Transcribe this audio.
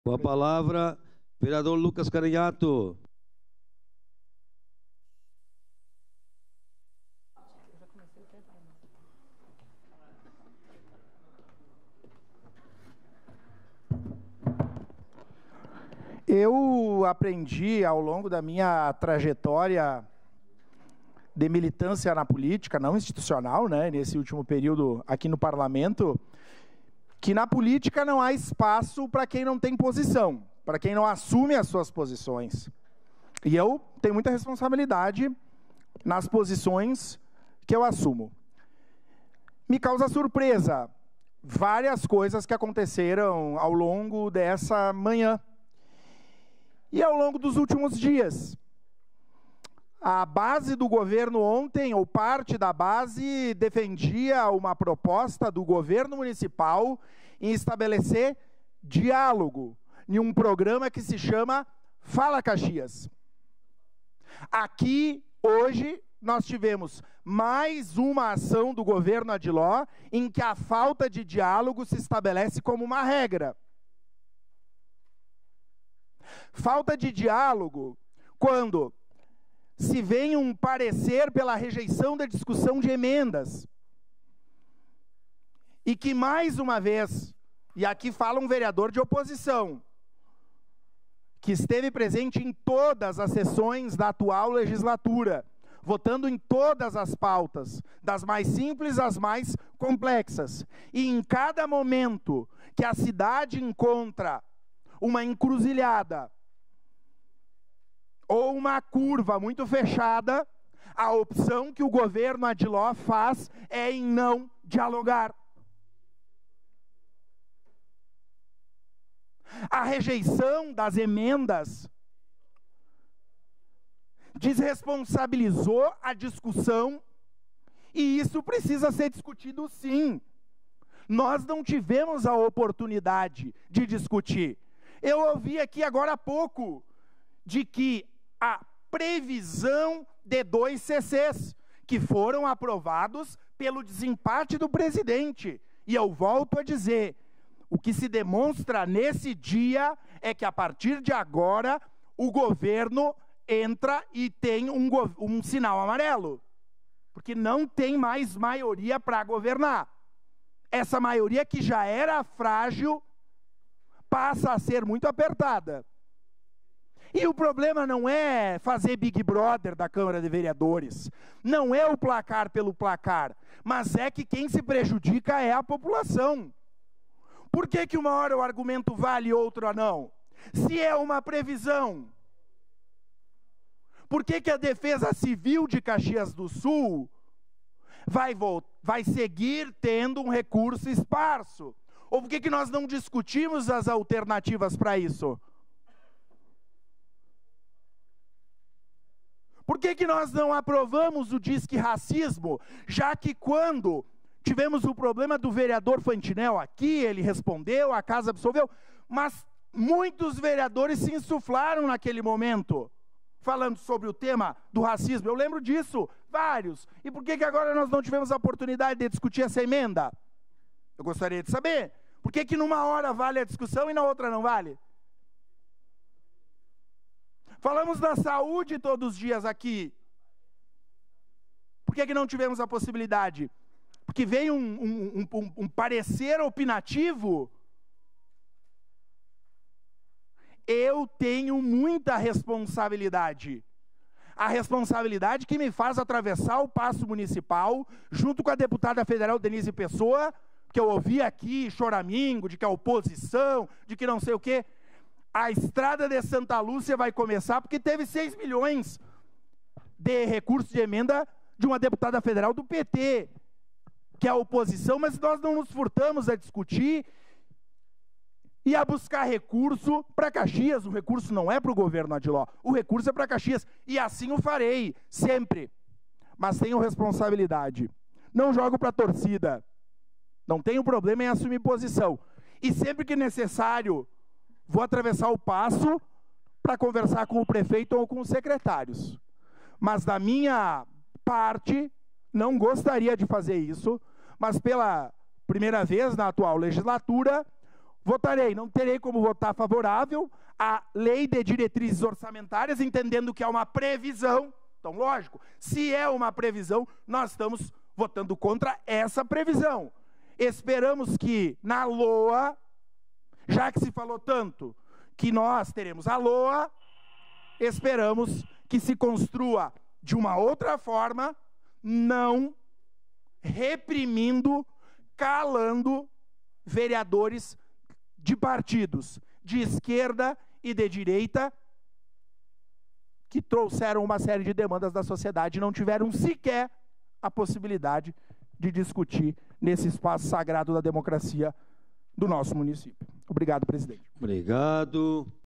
Com a palavra, vereador Lucas Carinhato. Eu aprendi ao longo da minha trajetória de militância na política, não institucional, né, nesse último período aqui no parlamento, que na política não há espaço para quem não tem posição, para quem não assume as suas posições. E eu tenho muita responsabilidade nas posições que eu assumo. Me causa surpresa várias coisas que aconteceram ao longo dessa manhã e ao longo dos últimos dias. A base do governo ontem, ou parte da base, defendia uma proposta do governo municipal em estabelecer diálogo em um programa que se chama Fala Caxias. Aqui, hoje, nós tivemos mais uma ação do governo Adiló em que a falta de diálogo se estabelece como uma regra. Falta de diálogo quando se vem um parecer pela rejeição da discussão de emendas. E que, mais uma vez, e aqui fala um vereador de oposição, que esteve presente em todas as sessões da atual legislatura, votando em todas as pautas, das mais simples às mais complexas. E em cada momento que a cidade encontra uma encruzilhada ou uma curva muito fechada, a opção que o governo Adiló faz é em não dialogar. A rejeição das emendas desresponsabilizou a discussão e isso precisa ser discutido sim. Nós não tivemos a oportunidade de discutir. Eu ouvi aqui agora há pouco de que a previsão de 2 CCs que foram aprovados pelo desempate do presidente. E eu volto a dizer, o que se demonstra nesse dia é que a partir de agora o governo entra e tem um sinal amarelo. Porque não tem mais maioria para governar. Essa maioria que já era frágil passa a ser muito apertada. E o problema não é fazer Big Brother da Câmara de Vereadores, não é o placar pelo placar, mas é que quem se prejudica é a população. Por que que uma hora o argumento vale e outra não? Se é uma previsão, por que que a Defesa Civil de Caxias do Sul vai seguir tendo um recurso esparso? Ou por que que nós não discutimos as alternativas para isso? Por que que nós não aprovamos o Disque Racismo, já que quando tivemos o problema do vereador Fantinel aqui, ele respondeu, a casa absolveu, mas muitos vereadores se insuflaram naquele momento, falando sobre o tema do racismo. Eu lembro disso, vários. E por que que agora nós não tivemos a oportunidade de discutir essa emenda? Eu gostaria de saber. Por que que numa hora vale a discussão e na outra não vale? Falamos da saúde todos os dias aqui. Por que que não tivemos a possibilidade? Porque veio um parecer opinativo. Eu tenho muita responsabilidade. A responsabilidade que me faz atravessar o Paço Municipal, junto com a deputada federal Denise Pessoa, que eu ouvi aqui choramingo, de que a oposição, de que não sei o quê. A estrada de Santa Lúcia vai começar porque teve 6 milhões de recursos de emenda de uma deputada federal do PT, que é a oposição, mas nós não nos furtamos a discutir e a buscar recurso para Caxias. O recurso não é para o governo Adiló, o recurso é para Caxias, e assim o farei, sempre. Mas tenho responsabilidade. Não jogo para a torcida. Não tenho problema em assumir posição. E sempre que necessário, vou atravessar o Paço para conversar com o prefeito ou com os secretários. Mas da minha parte, não gostaria de fazer isso, mas pela primeira vez na atual legislatura, votarei, não terei como votar favorável à lei de diretrizes orçamentárias, entendendo que é uma previsão. Então, lógico, se é uma previsão, nós estamos votando contra essa previsão. Esperamos que na LOA, já que se falou tanto que nós teremos a LOA, esperamos que se construa de uma outra forma, não reprimindo, calando vereadores de partidos de esquerda e de direita que trouxeram uma série de demandas da sociedade e não tiveram sequer a possibilidade de discutir nesse espaço sagrado da democracia do nosso município. Obrigado, presidente. Obrigado.